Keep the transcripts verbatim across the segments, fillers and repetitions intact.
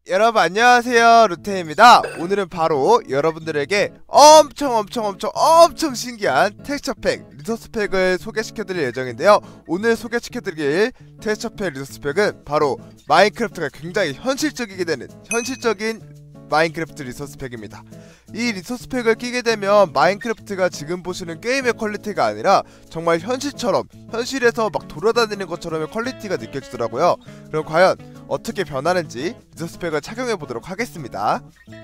여러분 안녕하세요, 루테입니다. 오늘은 바로 여러분들에게 엄청 엄청 엄청 엄청 신기한 텍스처팩 리소스팩을 소개시켜드릴 예정인데요. 오늘 소개시켜드릴 텍스처팩 리소스팩은 바로 마인크래프트가 굉장히 현실적이게 되는 현실적인 마인크래프트 리소스팩입니다. 이 리소스팩을 끼게 되면 마인크래프트가 지금 보시는 게임의 퀄리티가 아니라 정말 현실처럼, 현실에서 막 돌아다니는 것처럼의 퀄리티가 느껴지더라고요. 그럼 과연 어떻게 변하는지 리소스팩을 착용해보도록 하겠습니다.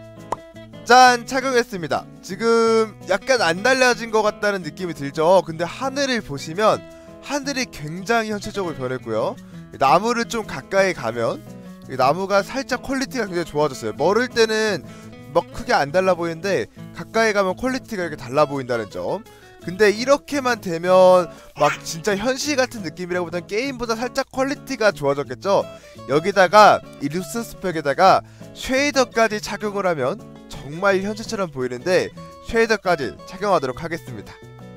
짠! 착용했습니다. 지금 약간 안 달라진 것 같다는 느낌이 들죠? 근데 하늘을 보시면 하늘이 굉장히 현실적으로 변했고요. 나무를 좀 가까이 가면 나무가 살짝 퀄리티가 굉장히 좋아졌어요. 멀을 때는 막 크게 안 달라 보이는데 가까이 가면 퀄리티가 이렇게 달라 보인다는 점. 근데 이렇게만 되면 막 진짜 현실 같은 느낌이라기보다는 게임보다 살짝 퀄리티가 좋아졌겠죠? 여기다가 이 리소스팩에다가 쉐이더까지 착용을 하면 정말 현실처럼 보이는데 쉐이더까지 착용하도록 하겠습니다.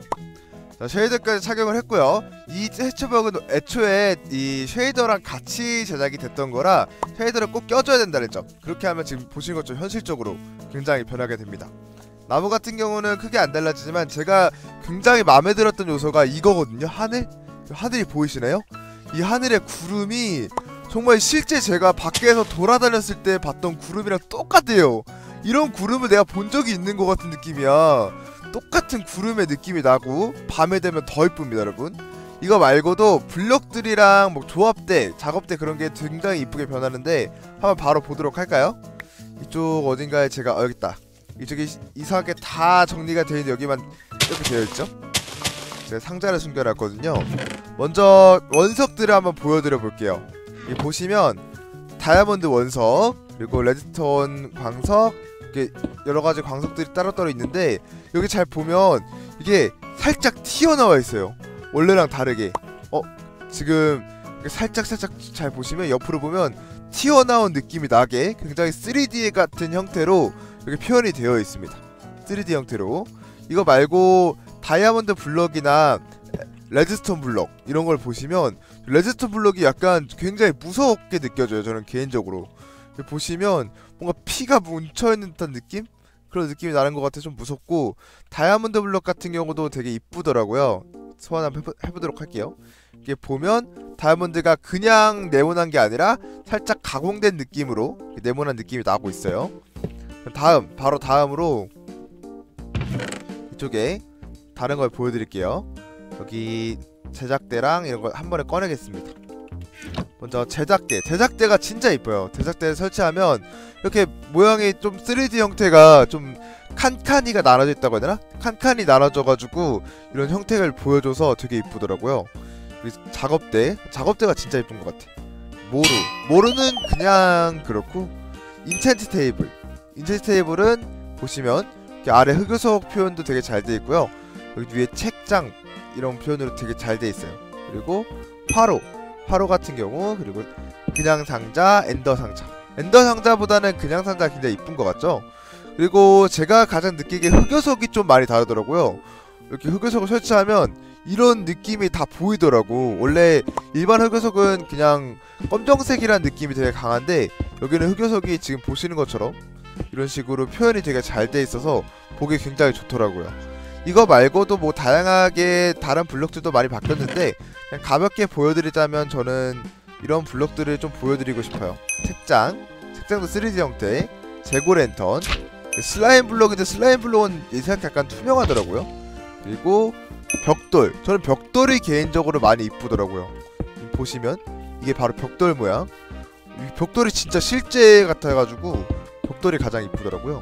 자, 쉐이더까지 착용을 했고요. 이 텍스처팩은 애초에 이 쉐이더랑 같이 제작이 됐던 거라 쉐이더를 꼭 껴줘야 된다는 점. 그렇게 하면 지금 보시는 것처럼 현실적으로 굉장히 변하게 됩니다. 나무 같은 경우는 크게 안 달라지지만 제가 굉장히 마음에 들었던 요소가 이거거든요. 하늘? 하늘이 보이시나요? 이 하늘의 구름이 정말 실제 제가 밖에서 돌아다녔을 때 봤던 구름이랑 똑같아요. 이런 구름을 내가 본 적이 있는 것 같은 느낌이야. 똑같은 구름의 느낌이 나고 밤에 되면 더 이쁩니다, 여러분. 이거 말고도 블럭들이랑 뭐 조합대, 작업대 그런 게 굉장히 이쁘게 변하는데 한번 바로 보도록 할까요? 이쪽 어딘가에 제가 어, 여기 있다. 이쪽이 이상하게 다 정리가 되어 있는데 여기만 이렇게 되어 있죠? 제가 상자를 숨겨놨거든요. 먼저 원석들을 한번 보여드려 볼게요. 이 보시면 다이아몬드 원석, 그리고 레드스톤 광석, 이렇게 여러가지 광석들이 따로따로 있는데 여기 잘 보면 이게 살짝 튀어나와 있어요. 원래랑 다르게. 어? 지금 살짝 살짝 잘 보시면 옆으로 보면 튀어나온 느낌이 나게 굉장히 쓰리디 같은 형태로 이렇게 표현이 되어 있습니다. 쓰리디 형태로. 이거 말고 다이아몬드 블럭이나 레드스톤 블럭 이런 걸 보시면 레드스톤 블럭이 약간 굉장히 무섭게 느껴져요. 저는 개인적으로. 보시면 뭔가 피가 뭉쳐있는 듯한 느낌? 그런 느낌이 나는 것 같아서 좀 무섭고, 다이아몬드 블럭 같은 경우도 되게 이쁘더라고요. 소환 한번 해보, 해보도록 할게요. 이게 보면 다이아몬드가 그냥 네모난 게 아니라 살짝 가공된 느낌으로 네모난 느낌이 나고 있어요. 다음, 바로 다음으로 이쪽에 다른 걸 보여드릴게요. 여기 제작대랑 이런 걸 한 번에 꺼내겠습니다. 먼저 제작대. 제작대가 진짜 이뻐요. 제작대를 설치하면 이렇게 모양이 좀 쓰리디 형태가 좀 칸칸이가 나눠져 있다고 해야 되나? 칸칸이 나눠져가지고 이런 형태를 보여줘서 되게 이쁘더라고요. 작업대. 작업대가 진짜 이쁜 것 같아. 모루. 모루는 그냥 그렇고, 인챈트 테이블. 인챈트 테이블은 보시면 이렇게 아래 흑요석 표현도 되게 잘 돼 있고요. 여기 위에 책장 이런 표현으로 되게 잘 돼 있어요. 그리고 화로. 화로 같은 경우, 그리고 그냥 상자, 엔더 상자. 엔더 상자보다는 그냥 상자가 굉장히 이쁜 것 같죠? 그리고 제가 가장 느끼기에 흑요석이 좀 많이 다르더라고요. 이렇게 흑요석을 설치하면 이런 느낌이 다 보이더라고. 원래 일반 흑요석은 그냥 검정색이란 느낌이 되게 강한데 여기는 흑요석이 지금 보시는 것처럼 이런 식으로 표현이 되게 잘 돼 있어서 보기 굉장히 좋더라고요. 이거 말고도 뭐 다양하게 다른 블럭들도 많이 바뀌었는데 그냥 가볍게 보여드리자면 저는 이런 블럭들을 좀 보여드리고 싶어요. 책장, 책장도 쓰리디 형태, 재고 랜턴, 슬라임 블럭인데 슬라임 블럭은 예상 약간 투명하더라고요. 그리고 벽돌, 저는 벽돌이 개인적으로 많이 이쁘더라고요. 보시면 이게 바로 벽돌 모양. 이 벽돌이 진짜 실제 같아가지고 벽돌이 가장 이쁘더라고요.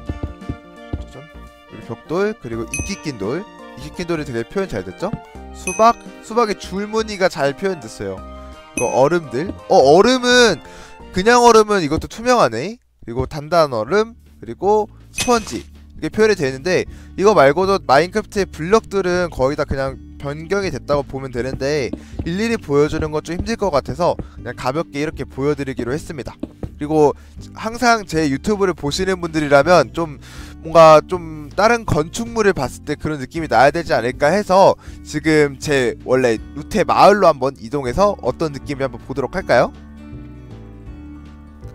벽돌, 그리고 이끼 낀 돌. 이끼 낀 돌이 되게 표현 잘 됐죠? 수박, 수박의 줄무늬가 잘 표현됐어요. 이거 얼음들. 어, 얼음은 그냥 얼음은 이것도 투명하네. 그리고 단단한 얼음, 그리고 스펀지. 이게 표현이 되는데 이거 말고도 마인크래프트의 블럭들은 거의 다 그냥 변경이 됐다고 보면 되는데 일일이 보여주는 건 좀 힘들 것 같아서 그냥 가볍게 이렇게 보여드리기로 했습니다. 그리고 항상 제 유튜브를 보시는 분들이라면 좀 뭔가 좀 다른 건축물을 봤을 때 그런 느낌이 나야 되지 않을까 해서 지금 제 원래 루테 마을로 한번 이동해서 어떤 느낌인지 한번 보도록 할까요?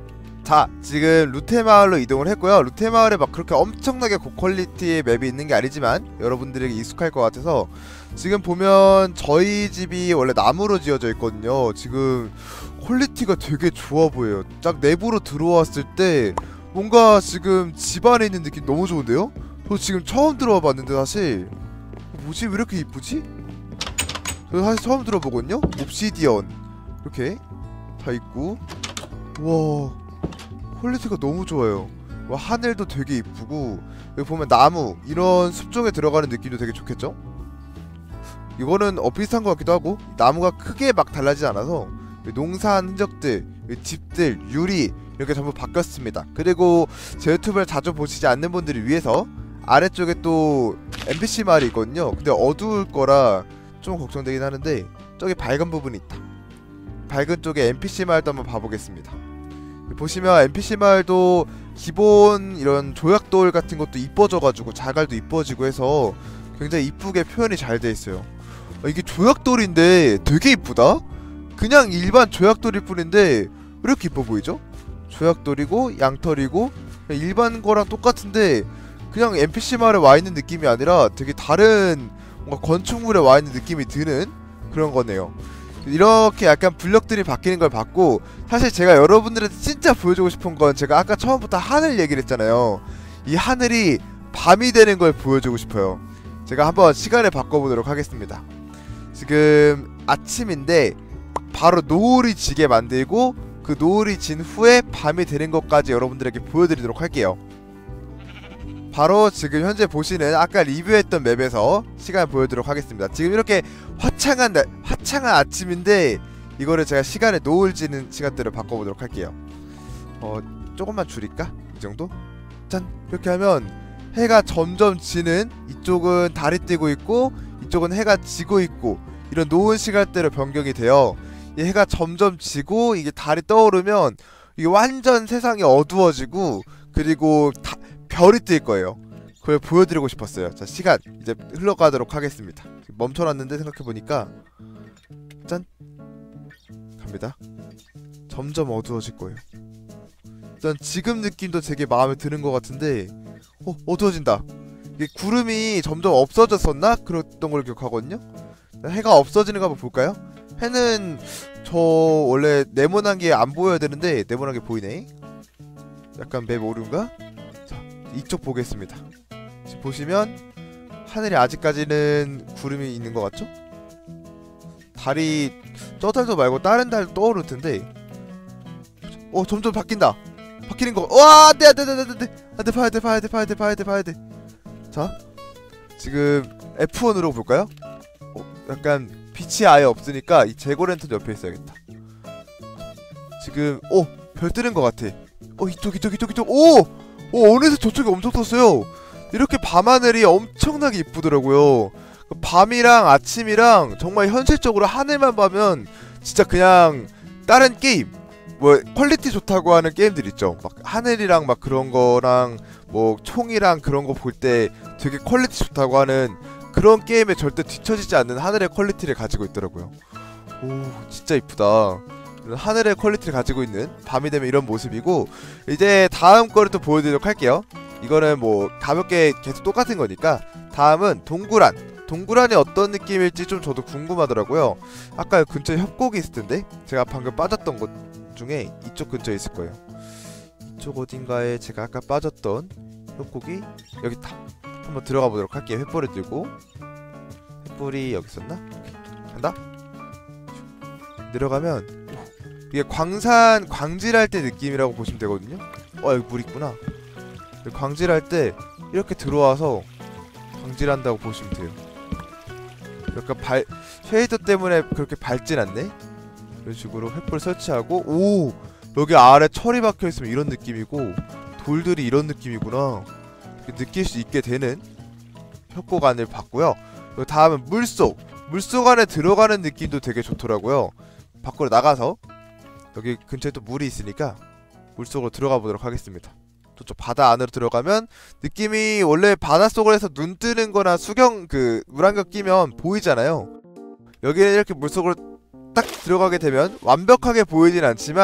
자, 지금 루테마을로 이동을 했고요. 루테마을에 막 그렇게 엄청나게 고퀄리티의 맵이 있는 게 아니지만 여러분들에게 익숙할 것 같아서 지금 보면 저희 집이 원래 나무로 지어져 있거든요. 지금 퀄리티가 되게 좋아 보여요. 딱 내부로 들어왔을 때 뭔가 지금 집 안에 있는 느낌 너무 좋은데요? 저 지금 처음 들어와 봤는데 사실 뭐지? 왜 이렇게 이쁘지? 저 사실 처음 들어보거든요? 옵시디언 이렇게 다 있고 와 퀄리티가 너무 좋아요. 와, 하늘도 되게 이쁘고 여기 보면 나무 이런 숲 쪽에 들어가는 느낌도 되게 좋겠죠? 이거는 어 비슷한 것 같기도 하고 나무가 크게 막 달라지지 않아서 농사한 흔적들, 집들, 유리 이렇게 전부 바뀌었습니다. 그리고 제 유튜브를 자주 보시지 않는 분들을 위해서 아래쪽에 또 엔피씨 마을이 있거든요. 근데 어두울 거라 좀 걱정되긴 하는데 저기 밝은 부분이 있다. 밝은 쪽에 엔피씨 마을도 한번 봐보겠습니다. 보시면 엔피씨 마을도 기본 이런 조약돌 같은 것도 이뻐져가지고 자갈도 이뻐지고 해서 굉장히 이쁘게 표현이 잘 돼 있어요. 아, 이게 조약돌인데 되게 이쁘다? 그냥 일반 조약돌일 뿐인데 왜 이렇게 이뻐 보이죠? 조약돌이고 양털이고 일반 거랑 똑같은데 그냥 엔피씨 마을에 와있는 느낌이 아니라 되게 다른 뭔가 건축물에 와있는 느낌이 드는 그런 거네요. 이렇게 약간 블럭들이 바뀌는 걸 봤고 사실 제가 여러분들한테 진짜 보여주고 싶은 건 제가 아까 처음부터 하늘 얘기를 했잖아요. 이 하늘이 밤이 되는 걸 보여주고 싶어요. 제가 한번 시간을 바꿔보도록 하겠습니다. 지금 아침인데 바로 노을이 지게 만들고 그 노을이 진 후에 밤이 되는 것까지 여러분들에게 보여드리도록 할게요. 바로 지금 현재 보시는 아까 리뷰했던 맵에서 시간을 보여드리도록 하겠습니다. 지금 이렇게 화창한 날, 화창한 아침인데 이거를 제가 시간을 노을 지는 시간대로 바꿔보도록 할게요. 어 조금만 줄일까? 이 정도? 짠! 이렇게 하면 해가 점점 지는 이쪽은 달이 뜨고 있고 이쪽은 해가 지고 있고 이런 노은 시간대로 변경이 돼요. 이 해가 점점 지고 이게 달이 떠오르면 이게 완전 세상이 어두워지고 그리고 다, 별이 뜰 거예요. 그걸 보여드리고 싶었어요. 자, 시간 이제 흘러가도록 하겠습니다. 멈춰놨는데 생각해보니까 짠! 갑니다. 점점 어두워질 거예요. 일단 지금 느낌도 되게 마음에 드는 것 같은데 어? 어두워진다. 이게 구름이 점점 없어졌었나? 그랬던 걸 기억하거든요? 해가 없어지는 거 한번 볼까요? 해는 저 원래 네모난 게 안 보여야 되는데 네모난 게 보이네. 약간 맵 오류인가? 자, 이쪽 보겠습니다. 지금 보시면 하늘에 아직까지는 구름이 있는 것 같죠? 달이 저 달도 말고 다른 달도 떠오를 텐데 어 점점 바뀐다. 바뀌는 거. 와 안돼 안돼 안돼 안돼 안돼 봐야 돼 봐야 돼 봐야 돼 봐야 돼 봐야 돼. 자 지금 에프 원으로 볼까요? 어, 약간 빛이 아예 없으니까 이 재고 랜턴 옆에 있어야겠다. 지금 오! 별 뜨는 것 같아. 어 이쪽 이쪽 이쪽 이쪽 오! 오 어느새 저쪽에 엄청 떴어요. 이렇게 밤하늘이 엄청나게 이쁘더라고요. 밤이랑 아침이랑 정말 현실적으로 하늘만 보면 진짜 그냥 다른 게임 뭐 퀄리티 좋다고 하는 게임들 있죠. 막 하늘이랑 막 그런 거랑 뭐 총이랑 그런 거 볼 때 되게 퀄리티 좋다고 하는 그런 게임에 절대 뒤처지지 않는 하늘의 퀄리티를 가지고 있더라고요. 오 진짜 이쁘다. 하늘의 퀄리티를 가지고 있는 밤이 되면 이런 모습이고 이제 다음 거를 또 보여드리도록 할게요. 이거는 뭐 가볍게 계속 똑같은 거니까 다음은 동굴안. 동굴안이 어떤 느낌일지 좀 저도 궁금하더라고요. 아까 근처에 협곡이 있을 텐데 제가 방금 빠졌던 곳 중에 이쪽 근처에 있을 거예요. 이쪽 어딘가에 제가 아까 빠졌던 협곡이 여기 있다. 한번 들어가 보도록 할게요. 횃불을 들고. 횃불이 여기 있었나? 간다? 내려가면 이게 광산 광질할 때 느낌이라고 보시면 되거든요. 어 여기 물 있구나. 광질할 때 이렇게 들어와서 광질한다고 보시면 돼요. 약간 발 쉐이더 때문에 그렇게 밝진 않네. 이런 식으로 횃불 설치하고 오 여기 아래 철이 박혀있으면 이런 느낌이고 돌들이 이런 느낌이구나 느낄 수 있게 되는 협곡 안을 봤고요. 다음은 물속. 물속 안에 들어가는 느낌도 되게 좋더라고요. 밖으로 나가서 여기 근처에 또 물이 있으니까 물속으로 들어가 보도록 하겠습니다. 저쪽 바다 안으로 들어가면 느낌이 원래 바닷속을 해서 눈 뜨는 거나 수경 그 물안경 끼면 보이잖아요. 여기는 이렇게 물속으로 딱 들어가게 되면 완벽하게 보이진 않지만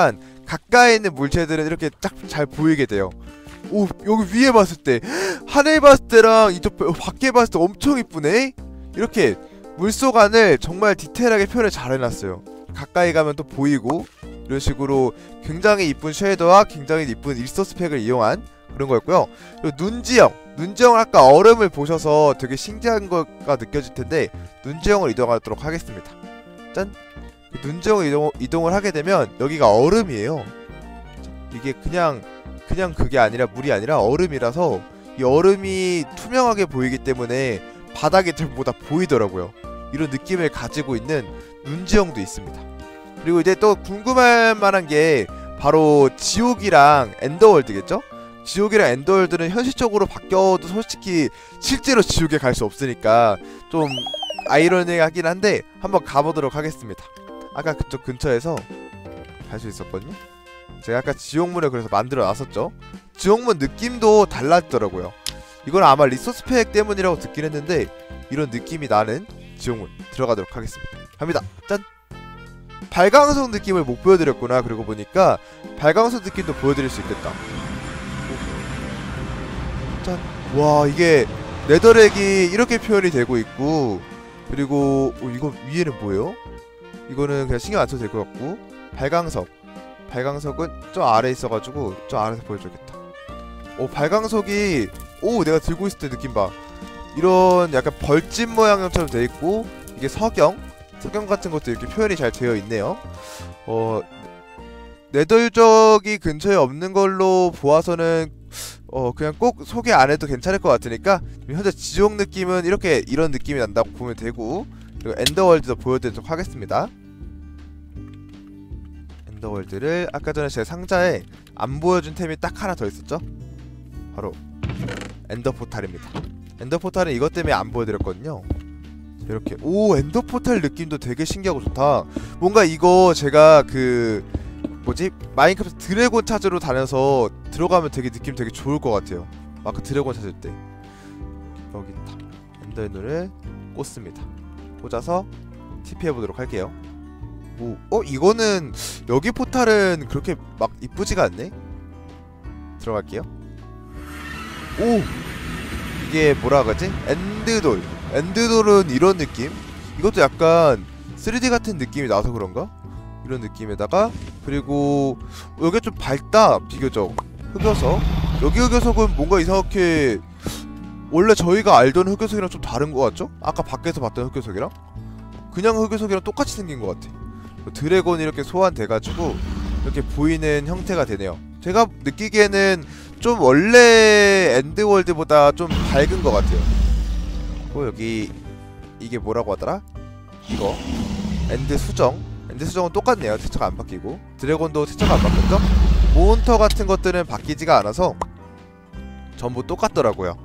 가까이 있는 물체들은 이렇게 딱 잘 보이게 돼요. 오, 여기 위에 봤을 때 하늘 봤을 때랑 이쪽 밖에 봤을 때 엄청 이쁘네? 이렇게 물속 안을 정말 디테일하게 표현을 잘 해놨어요. 가까이 가면 또 보이고 이런 식으로 굉장히 이쁜 쉐이더와 굉장히 이쁜 리소스 팩을 이용한 그런 거였고요. 그리고 눈지형, 눈지형 아까 얼음을 보셔서 되게 신기한 거가 느껴질 텐데 눈지형을 이동하도록 하겠습니다. 짠! 눈지형을 이동, 이동을 하게 되면 여기가 얼음이에요. 이게 그냥 그냥 그게 아니라 물이 아니라 얼음이라서 이 얼음이 투명하게 보이기 때문에 바닥이 전부 다 보이더라고요. 이런 느낌을 가지고 있는 눈지형도 있습니다. 그리고 이제 또 궁금할 만한 게 바로 지옥이랑 엔더월드겠죠? 지옥이랑 엔더월드는 현실적으로 바뀌어도 솔직히 실제로 지옥에 갈 수 없으니까 좀 아이러니하긴 한데 한번 가보도록 하겠습니다. 아까 그쪽 근처에서 갈 수 있었거든요? 제가 아까 지옥문을 그래서 만들어 놨었죠. 지옥문 느낌도 달라지더라고요. 이건 아마 리소스 팩 때문이라고 듣긴 했는데 이런 느낌이 나는 지옥문 들어가도록 하겠습니다. 갑니다. 짠! 발광석 느낌을 못 보여드렸구나. 그러고 보니까 발광석 느낌도 보여드릴 수 있겠다. 짠! 와, 이게 네더렉이 이렇게 표현이 되고 있고, 그리고 오, 이거 위에는 뭐예요? 이거는 그냥 신경 안 써도 될 것 같고, 발광석 발광석은 저 아래에 있어가지고 저 아래에서 보여줘야겠다. 오, 발광석이 오, 내가 들고 있을 때 느낌 봐. 이런 약간 벌집 모양처럼 돼 있고, 이게 석영 석영 같은 것도 이렇게 표현이 잘 되어 있네요. 어, 네더 유적이 근처에 없는 걸로 보아서는 어 그냥 꼭 소개 안 해도 괜찮을 것 같으니까 현재 지옥 느낌은 이렇게 이런 느낌이 난다고 보면 되고, 그리고 엔더월드도 보여드리도록 하겠습니다. 엔더월드를 아까 전에 제 상자에 안 보여준 템이 딱 하나 더 있었죠? 바로 엔더포탈입니다. 엔더포탈은 이것 때문에 안 보여드렸거든요. 이렇게 오, 엔더포탈 느낌도 되게 신기하고 좋다. 뭔가 이거 제가 그 뭐지? 마인크래프트 드래곤 찾으러 다녀서 들어가면 되게 느낌 되게 좋을 것 같아요. 아까 드래곤 찾을 때 여기 있다. 엔더의 눈을 꽂습니다. 꽂아서 티피해보도록 할게요. 오, 어? 이거는 여기 포탈은 그렇게 막 이쁘지가 않네? 들어갈게요. 오! 이게 뭐라 그러지? 엔드돌. 엔드돌은 이런 느낌? 이것도 약간 쓰리디 같은 느낌이 나서 그런가? 이런 느낌에다가, 그리고 여기가 좀 밝다. 비교적 흑요석. 여기 흑요석은 뭔가 이상하게 원래 저희가 알던 흑요석이랑 좀 다른 것 같죠? 아까 밖에서 봤던 흑요석이랑 그냥 흑요석이랑 똑같이 생긴 것 같아. 드래곤이 이렇게 소환돼가지고 이렇게 보이는 형태가 되네요. 제가 느끼기에는 좀 원래 엔드월드보다 좀 밝은 것 같아요. 그리고 여기 이게 뭐라고 하더라? 이거 엔드 수정. 엔드 수정은 똑같네요. texture가 안 바뀌고, 드래곤도 texture가 안 바뀌었죠? 몬스터 같은 것들은 바뀌지가 않아서 전부 똑같더라고요.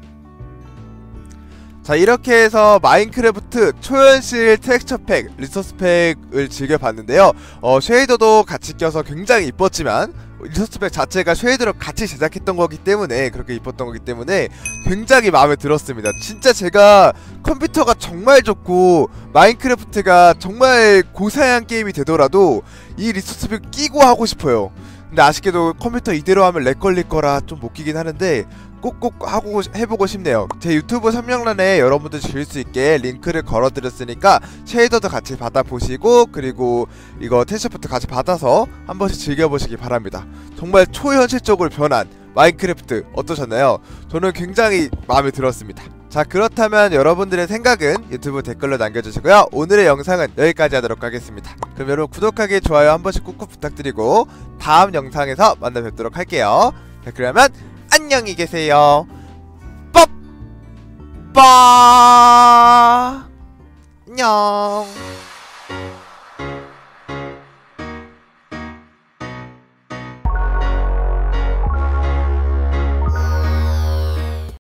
자, 이렇게 해서 마인크래프트 초현실 텍스처 팩, 리소스 팩을 즐겨봤는데요. 어, 쉐이더도 같이 껴서 굉장히 이뻤지만 리소스 팩 자체가 쉐이더로 같이 제작했던 거기 때문에, 그렇게 이뻤던 거기 때문에 굉장히 마음에 들었습니다. 진짜 제가 컴퓨터가 정말 좋고 마인크래프트가 정말 고사양 게임이 되더라도 이 리소스 팩 끼고 하고 싶어요. 근데 아쉽게도 컴퓨터 이대로 하면 렉 걸릴 거라 좀 못 끼긴 하는데 꼭꼭 하고 해보고 싶네요. 제 유튜브 설명란에 여러분들 즐길 수 있게 링크를 걸어드렸으니까 쉐이더도 같이 받아보시고, 그리고 이거 텐셔프트 같이 받아서 한 번씩 즐겨보시기 바랍니다. 정말 초현실적으로 변한 마인크래프트 어떠셨나요? 저는 굉장히 마음에 들었습니다. 자, 그렇다면 여러분들의 생각은 유튜브 댓글로 남겨주시고요. 오늘의 영상은 여기까지 하도록 하겠습니다. 그럼 여러분 구독하기, 좋아요 한 번씩 꾹꾹 부탁드리고 다음 영상에서 만나 뵙도록 할게요. 자, 그러면 안녕히 계세요. 빠빠 안녕.